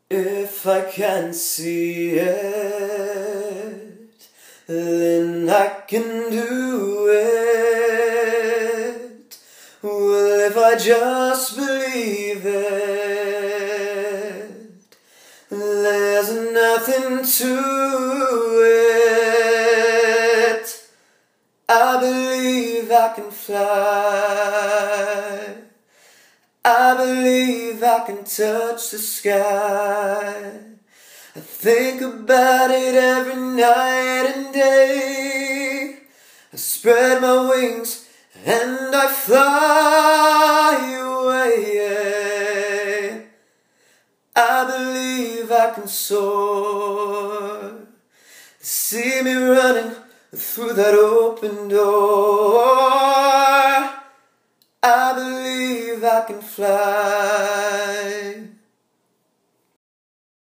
If I can see it, then I can do it. Well, if I just believe it, there's nothing to it. I believe I can fly. I believe I can touch the sky. I think about it every night and day. I spread my wings and I fly away. I believe I can soar. See me running through that open door. I believe I can fly.